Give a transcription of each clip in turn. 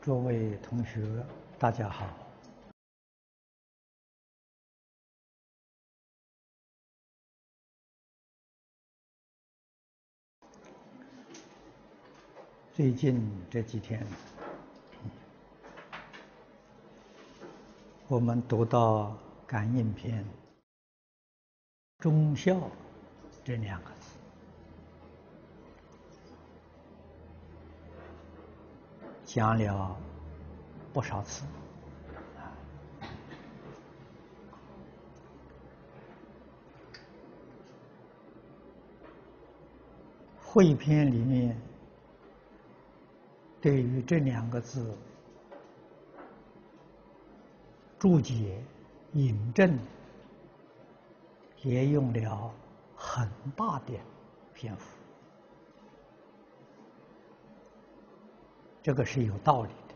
诸位同学，大家好。最近这几天，我们读到感应篇“忠孝”这两个字，讲了不少次。汇篇里面对于这两个字注解、引证，也用了很大的篇幅，这个是有道理的。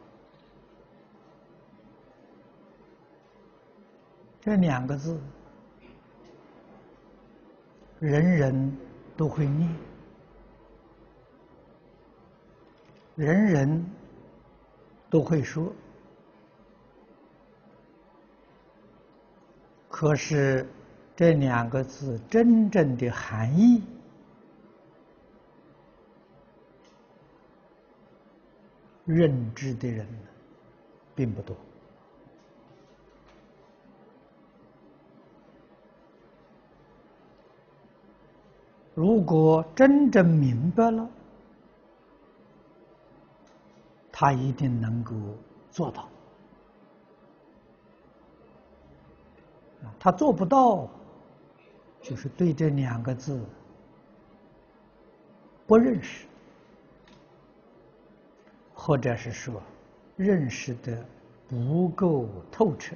这两个字，人人都会念，人人都会说，可是这两个字真正的含义，认知的人并不多。如果真正明白了，他一定能够做到。他做不到，就是对这两个字不认识，或者是说认识的不够透彻。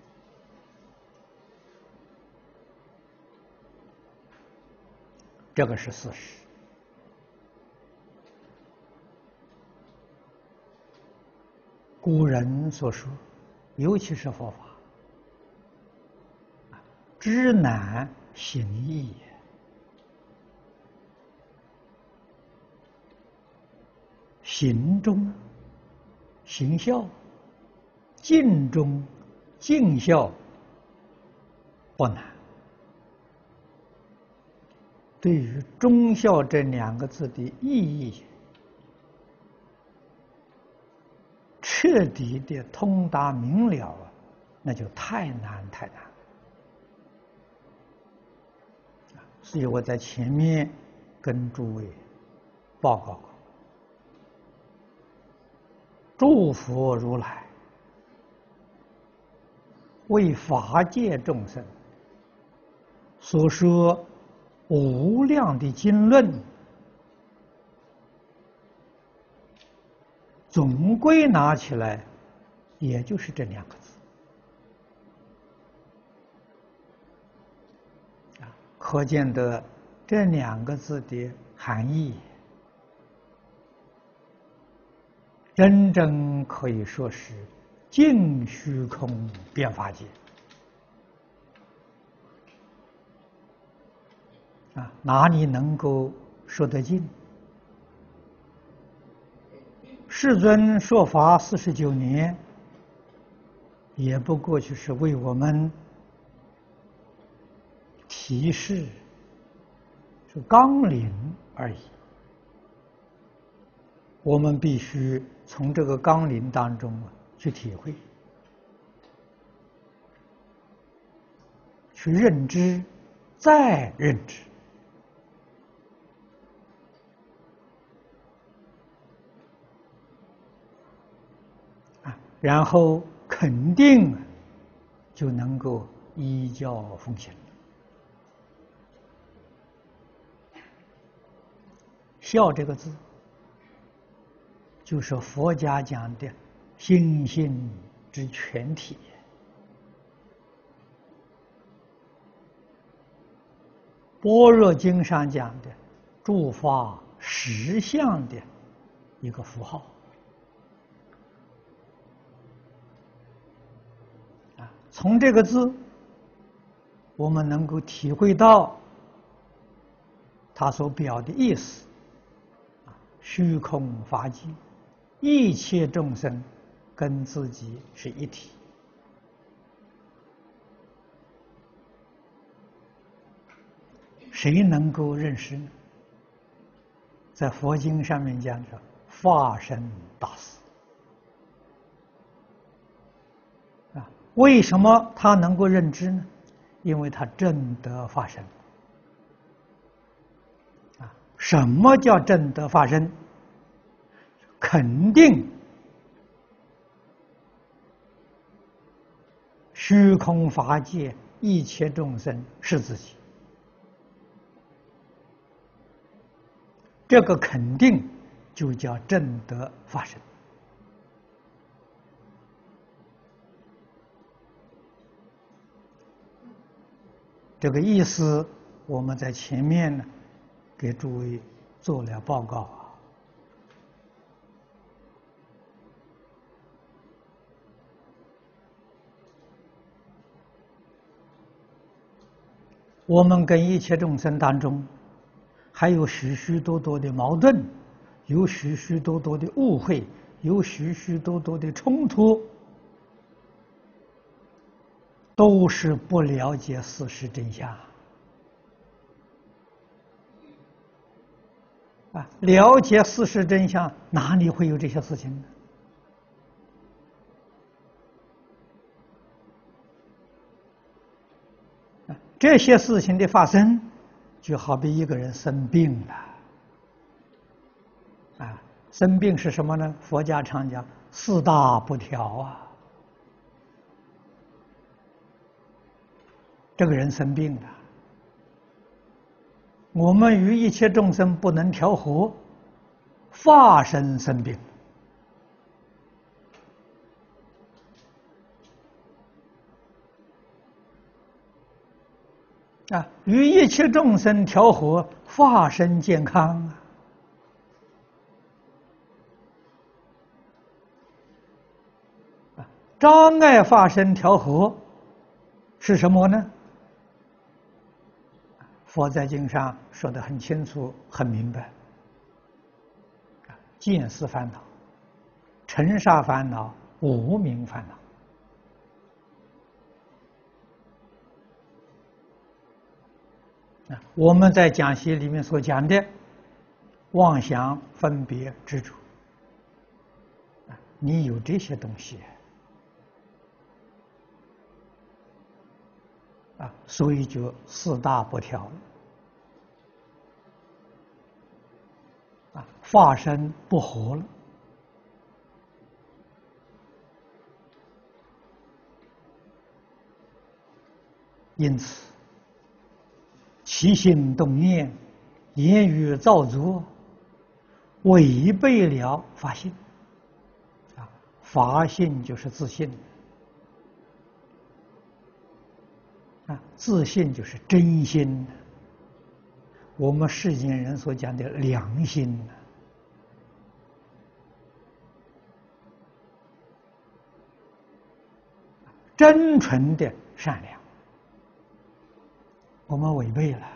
这个是事实。古人所说，尤其是佛法，知难行易，行中行孝，静中静孝不难。对于忠孝这两个字的意义，彻底的通达明了，那就太难太难。所以我在前面跟诸位报告过，诸佛如来为法界众生所说无量的经论，总归拿起来，也就是这两个字。可见得这两个字的含义，真正可以说是尽虚空遍法界。哪里能够说得尽？世尊说法49年，也不过就是为我们提示是纲领而已。我们必须从这个纲领当中去体会，去认知，再认知。然后肯定就能够依教奉行。孝这个字，就是佛家讲的心性之全体，般若经上讲的诸法实相的一个符号。从这个字，我们能够体会到它所表的意思：虚空法界，一切众生跟自己是一体。谁能够认识呢？在佛经上面讲的法身大士啊，为什么他能够认知呢？因为他证得法身啊。什么叫证得法身？肯定虚空法界一切众生是自己。这个肯定就叫证得法身。这个意思，我们在前面呢，给诸位做了报告啊。我们跟一切众生当中，还有许许多多的矛盾，有许许多多的误会，有许许多多的冲突，都是不了解事实真相啊！了解事实真相，哪里会有这些事情呢？这些事情的发生，就好比一个人生病了啊！生病是什么呢？佛家常讲四大不调啊。这个人生病了，我们与一切众生不能调和，法身生病啊，与一切众生调和，法身健康啊。障碍法身调和是什么呢？佛在经上说得很清楚、很明白。见思烦恼、尘沙烦恼、无明烦恼。我们在讲习里面所讲的妄想、分别、执着，你有这些东西啊，所以就四大不调了啊，法身不和了。因此，起心动念、言语造作，违背了法性啊！法性就是自信啊，自信就是真心，我们世间人所讲的良心真纯的善良，我们违背了。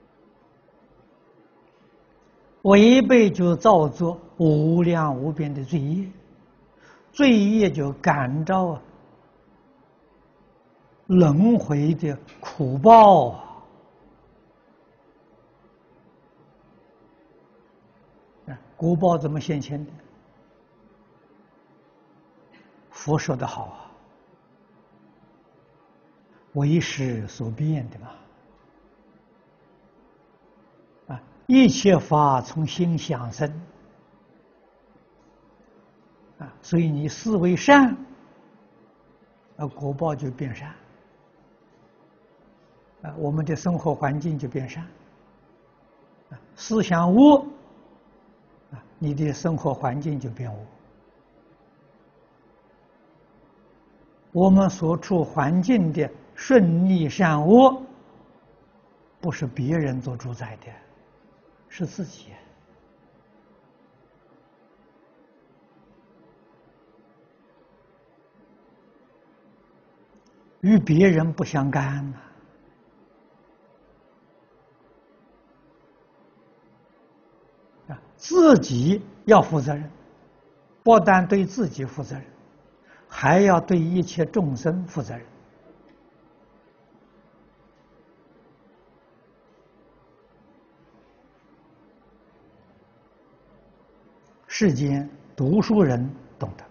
违背就造作无量无边的罪业，罪业就感召轮回的苦报果报怎么现前的？佛说得好啊，为识所变的嘛。一切法从心想生啊，所以你思为善，果报就变善啊，我们的生活环境就变善啊，思想恶啊，你的生活环境就变恶。我们所处环境的顺逆善恶，不是别人做主宰的，是自己。与别人不相干自己要负责任，不但对自己负责任， 还要对一切众生负责任。世间读书人懂得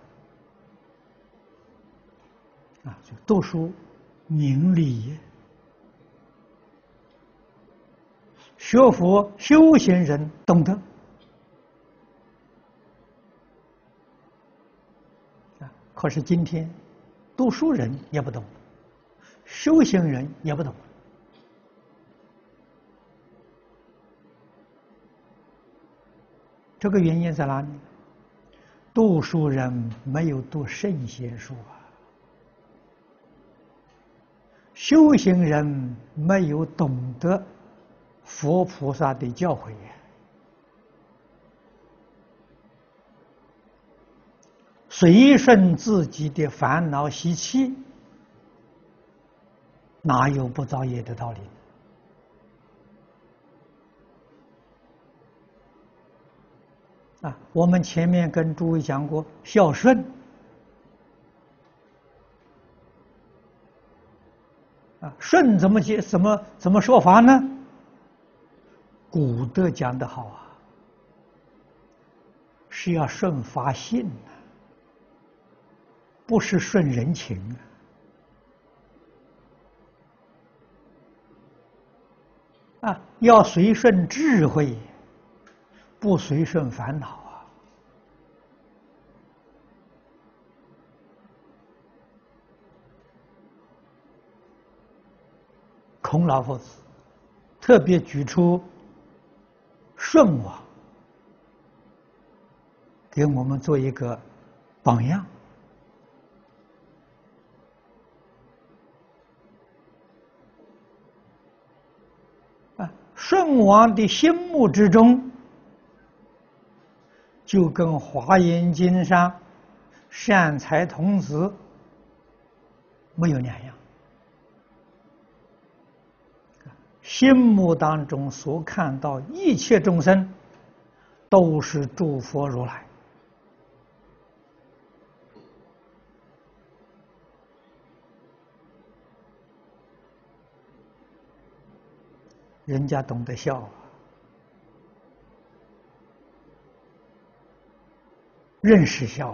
就读书明理也。学佛修行人懂得可是今天读书人也不懂，修行人也不懂。这个原因在哪里？读书人没有读圣贤书修行人没有懂得佛菩萨的教诲随顺自己的烦恼习气，哪有不造业的道理？我们前面跟诸位讲过，孝顺顺怎么说法呢？古德讲得好是要顺法性不是顺人情要随顺智慧，不随顺烦恼孔老夫子特别举出舜王给我们做一个榜样舜王的心目之中就跟《华严经》上善财童子没有两样，心目当中所看到一切众生都是诸佛如来，人家懂得笑认识笑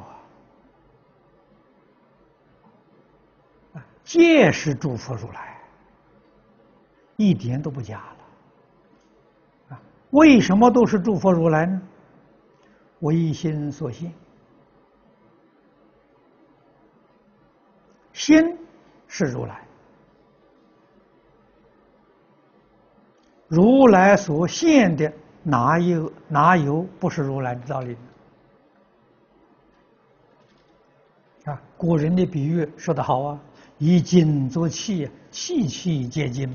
皆是诸佛如来，一点都不假了为什么都是诸佛如来呢？唯心所现，心是如来，如来所现的哪有不是如来的道理呢？古人的比喻说得好以金作器，器器皆金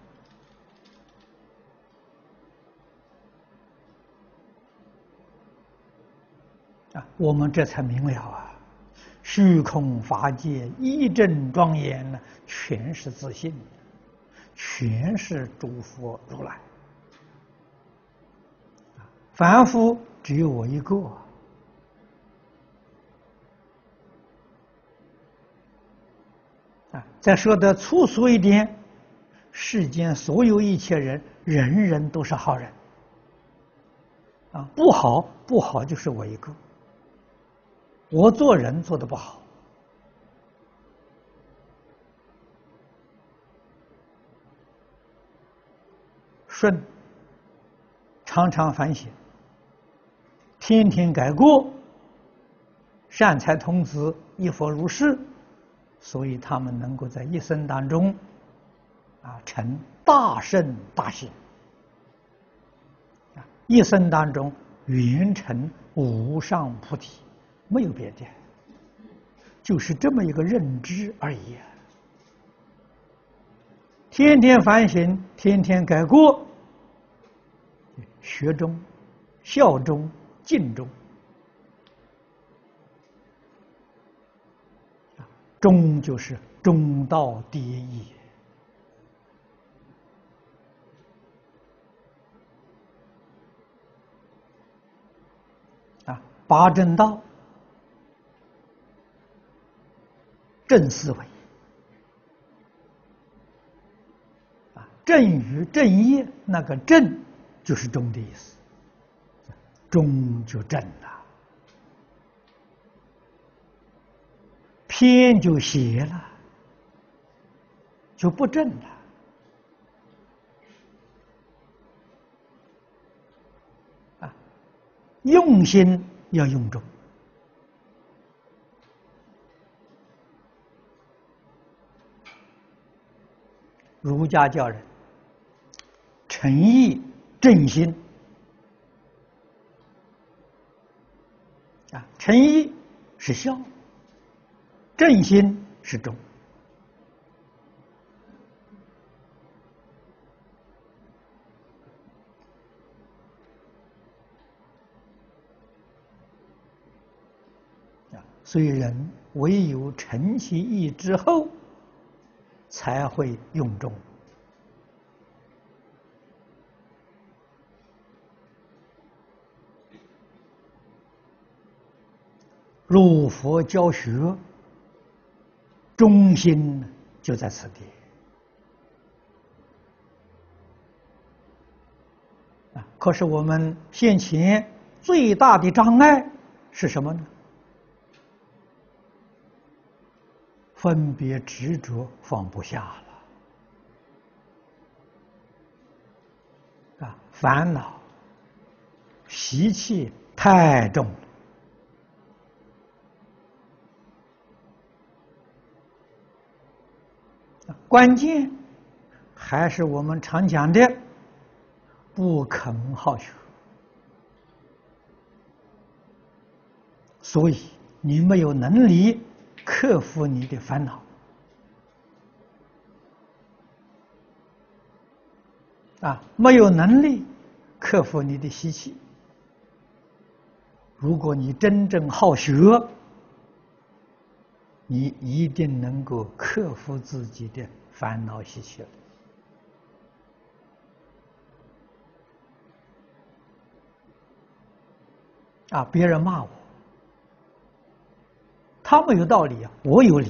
我们这才明了虚空法界一真庄严全是自信，全是诸佛如来，凡夫只有我一个再说得粗俗一点，世间所有一切人，人人都是好人不好就是我一个，我做人做得不好。舜常常反省，天天改过，善财童子一佛如是，所以他们能够在一生当中成大圣大贤一生当中圆成无上菩提，没有别的，就是这么一个认知而已天天反省，天天改过，学中、孝中、敬中，中就是中道第一义八正道正思维啊，正语正业，那个正就是中的意思，中就正了，偏就邪了，就不正了。啊，用心要用中。儒家教人诚意正心啊，诚意是孝，正心是忠。所以人唯有诚其意之后，才会用中。入佛教学，中心就在此地。可是我们现前最大的障碍是什么呢？分别执着放不下了，烦恼习气太重了。关键还是我们常讲的不肯好学，所以你没有能力克服你的烦恼没有能力克服你的习气。如果你真正好学，你一定能够克服自己的烦恼习气了。别人骂我，他没有道理我有理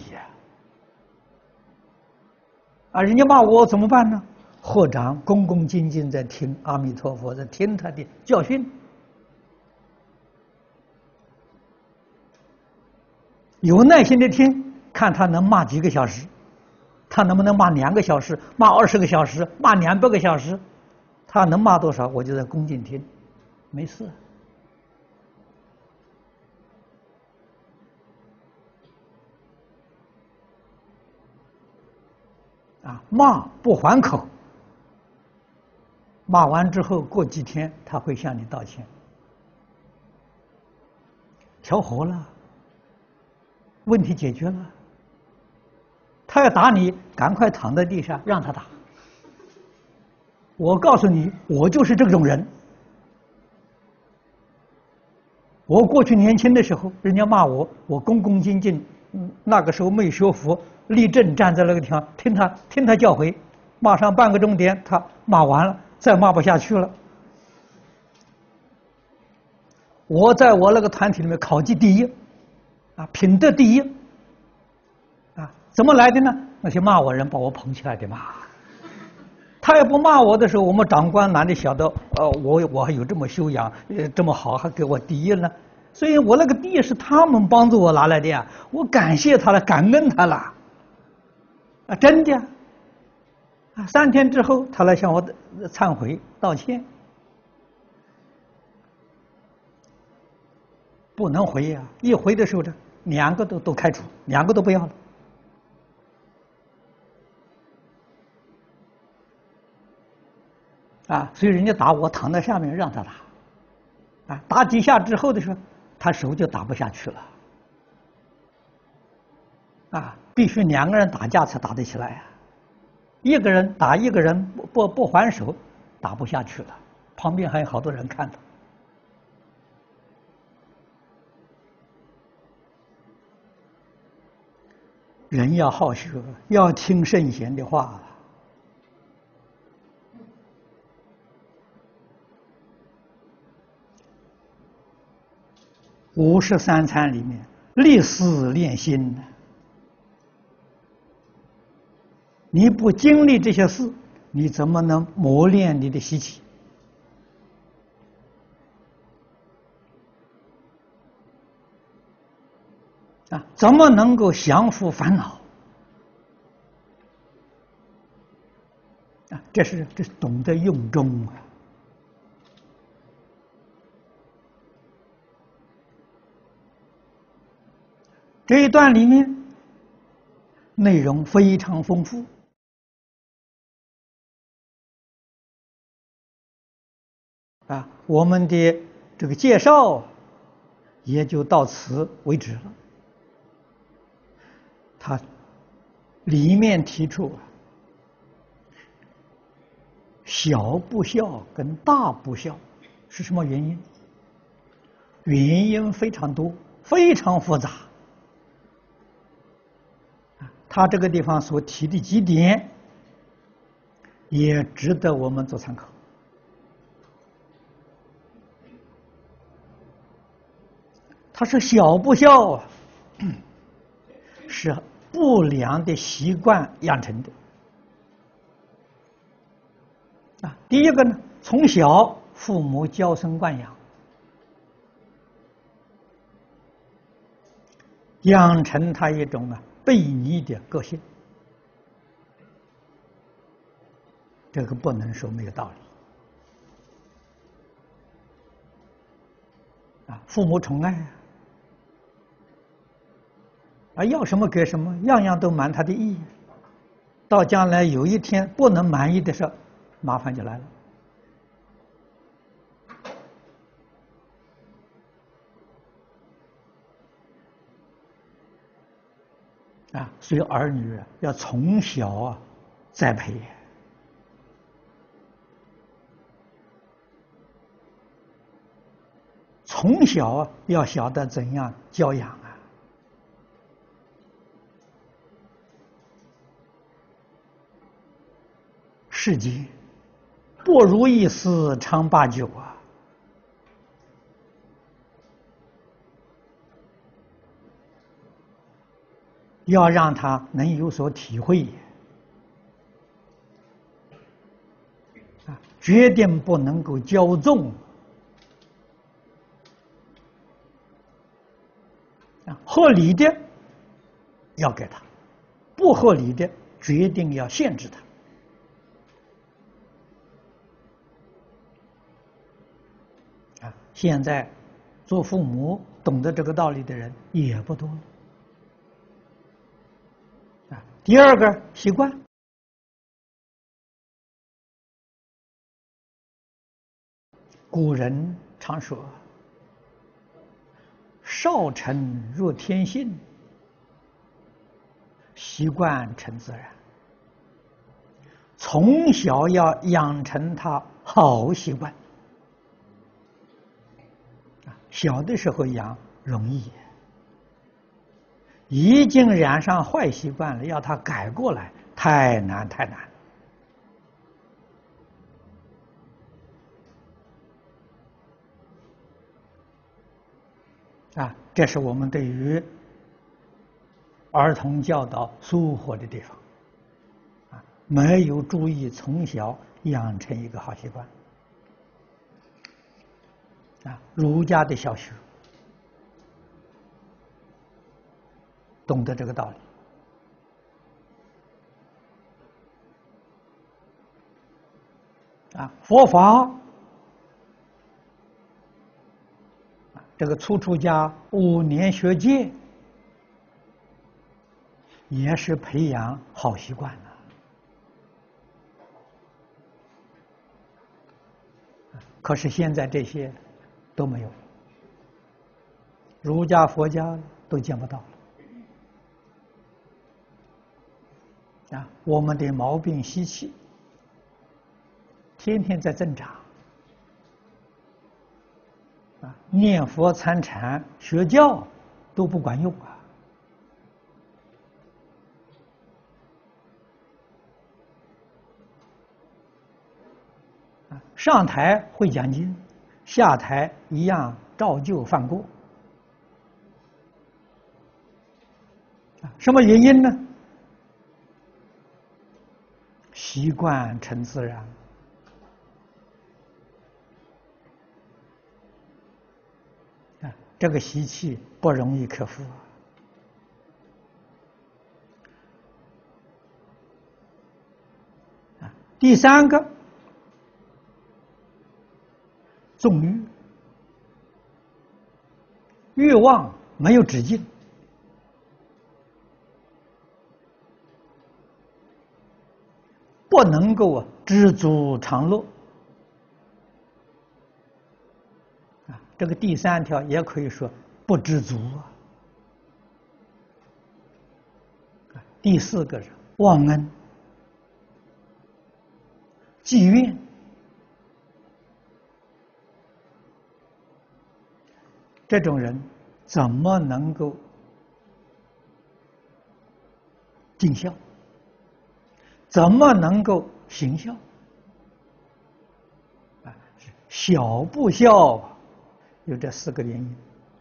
人家骂我怎么办呢？合掌恭恭敬敬在听阿弥陀佛，在听他的教训，有耐心的听，看他能骂几个小时，他能不能骂2个小时，骂20个小时，骂200个小时，他能骂多少，我就在恭敬听，没事。骂不还口，骂完之后过几天他会向你道歉，调和了，问题解决了。他要打你，赶快躺在地上让他打。我告诉你，我就是这种人。我过去年轻的时候，人家骂我，我恭恭敬敬，那个时候没学佛，立正站在那个地方，听他教诲，骂上半个钟点，他骂完了，再骂不下去了。我在我那个团体里面考级第一，品德第一，怎么来的呢？那些骂我人把我捧起来的嘛。他也不骂我的时候，我们长官哪里晓得？我还有这么修养，这么好，还给我第一呢。所以我那个第一是他们帮助我拿来的呀，我感谢他了，感恩他了。真的。3天之后，他来向我忏悔道歉。不能回呀，一回的时候呢，2个都开除，2个都不要了。所以人家打我，躺在下面让他打，打几下之后的时候，他手就打不下去了，必须2个人打架才打得起来一个人打一个人不还手，打不下去了，旁边还有好多人看他。人要好学，要听圣贤的话。53参里面，立思练心你不经历这些事，你怎么能磨练你的习气？怎么能够降服烦恼？这是懂得用中啊。这一段里面内容非常丰富我们的这个介绍也就到此为止了。他里面提出小不孝跟大不孝是什么原因？原因非常多，非常复杂。他这个地方所提的几点，也值得我们做参考。他说小不孝是不良的习惯养成的。第一个呢，从小父母娇生惯养，养成他一种悖逆的个性，这个不能说没有道理父母宠爱要什么给什么，样样都满他的意，到将来有一天不能满意的时候，麻烦就来了所以儿女要从小栽培，从小要晓得怎样教养世间不如意事常八九要让他能有所体会决定不能够骄纵合理的要给他，不合理的决定要限制他。现在做父母懂得这个道理的人也不多第二个习惯，古人常说少成若天性，习惯成自然。从小要养成他好习惯小的时候养容易，已经染上坏习惯了，要他改过来太难太难这是我们对于儿童教导疏忽的地方没有注意从小养成一个好习惯儒家的小学懂得这个道理佛法这个初出家5年学戒，也是培养好习惯可是现在这些都没有，儒家佛家都见不到我们的毛病习气天天在增长念佛参禅学教都不管用上台会讲经，下台一样照旧犯过什么原因呢？ 习惯成自然。这个习气不容易克服。第三个，纵欲，欲望没有止境，不能够知足常乐。这个第三条也可以说不知足第四个是忘恩、积怨，这种人怎么能够尽孝？怎么能够行孝？小不孝有这四个原因。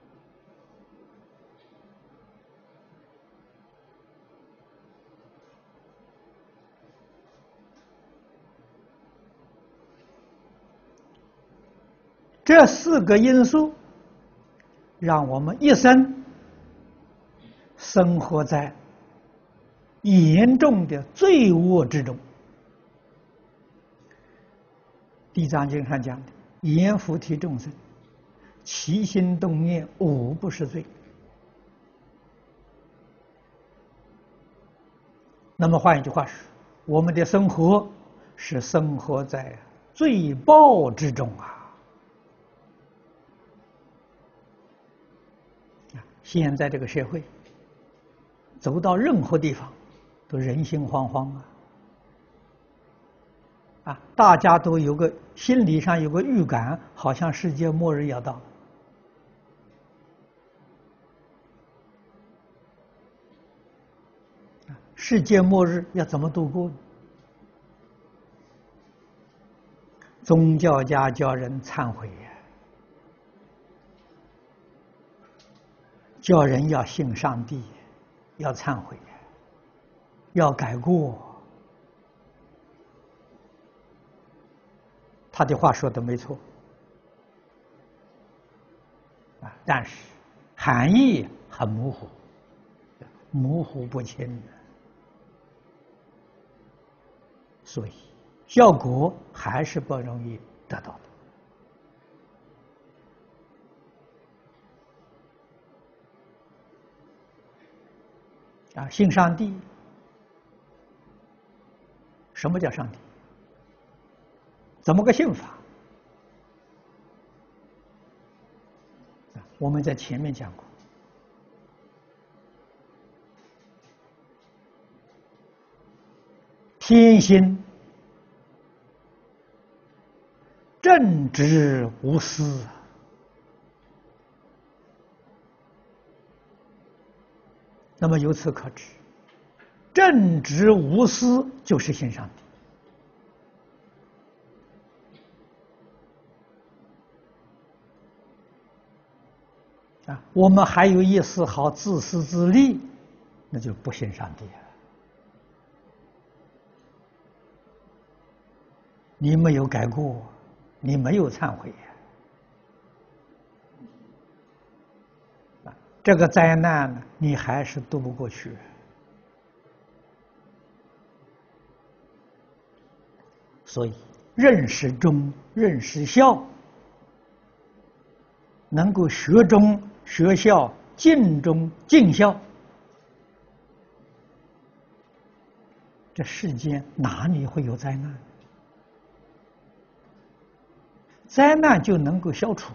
这四个因素让我们一生生活在严重的罪恶之中。地藏经上讲的，阎浮提众生起心动念无不是罪。那么换一句话说，我们的生活是生活在罪报之中现在这个社会走到任何地方都人心惶惶大家都有个心理上有个预感，好像世界末日要到。世界末日要怎么度过呢？宗教家教人忏悔叫人要信上帝，要忏悔，要改过。他的话说的没错但是含义很模糊，模糊不清所以效果还是不容易得到的信上帝，什么叫上帝？怎么个信法？我们在前面讲过，天心正直无私那么由此可知，正直无私就是信上帝。我们还有一丝毫自私自利，那就不信上帝了。你没有改过，你没有忏悔这个灾难呢，你还是渡不过去。所以认识忠，认识孝，能够学忠学孝，尽忠尽孝，这世间哪里会有灾难？灾难就能够消除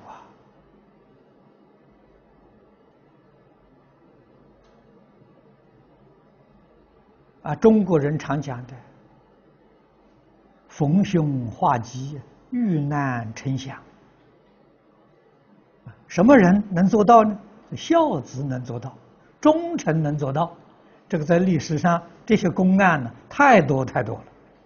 中国人常讲的逢凶化吉，遇难成祥。什么人能做到呢？孝子能做到，忠臣能做到。这个在历史上这些公案呢，太多太多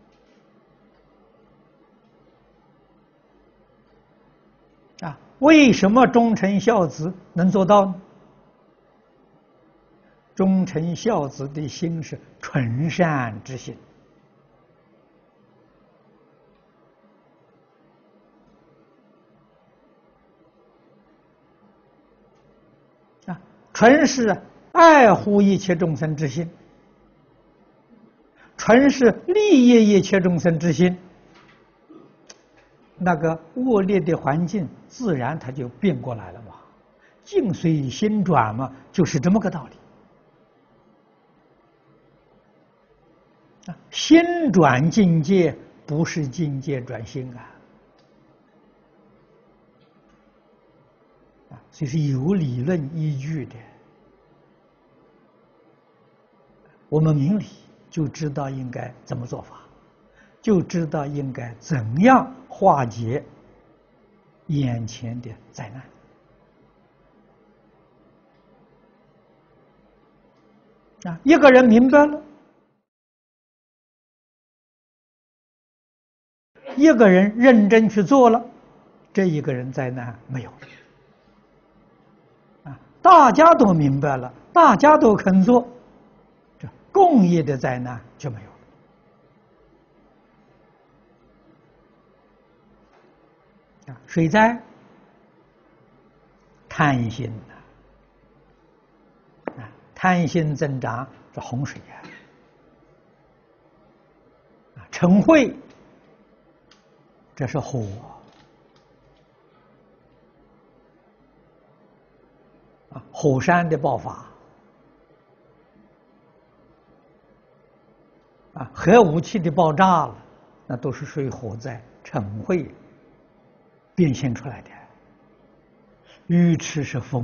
了。为什么忠臣孝子能做到呢？忠臣孝子的心是纯善之心， 纯是爱护一切众生之心，纯是利益一切众生之心，那个恶劣的环境自然它就变过来了嘛。境随心转嘛，就是这么个道理。心转境界不是境界转心所以是有理论依据的。我们明理就知道应该怎么做法，就知道应该怎样化解眼前的灾难。一个人明白了，一个人认真去做了，这一个人灾难没有了。大家都明白了，大家都肯做，这共业的灾难就没有了。水灾，贪心贪心增长，这洪水嗔恚，这是火。火山的爆发，核武器的爆炸了，那都是属于火灾、嗔恚变现出来的。愚痴是风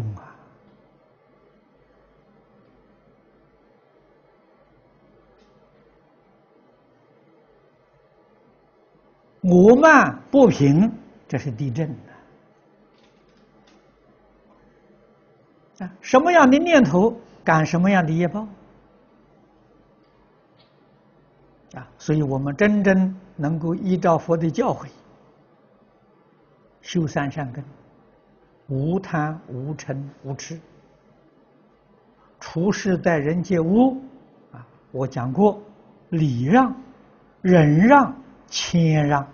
我慢不平，这是地震什么样的念头感什么样的业报所以我们真正能够依照佛的教诲修三善根，无贪无嗔无痴，处事待人接物我讲过礼让、忍让、谦让，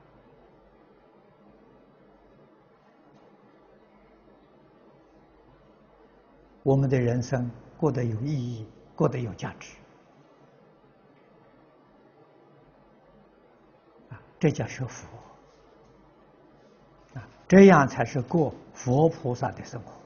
我们的人生过得有意义，过得有价值这叫学佛这样才是过佛菩萨的生活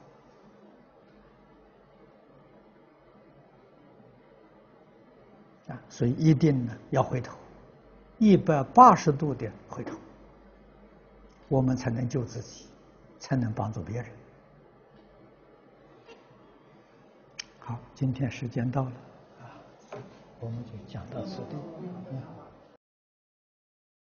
所以一定呢要回头，180度的回头，我们才能救自己，才能帮助别人。好，今天时间到了我们就讲到此地。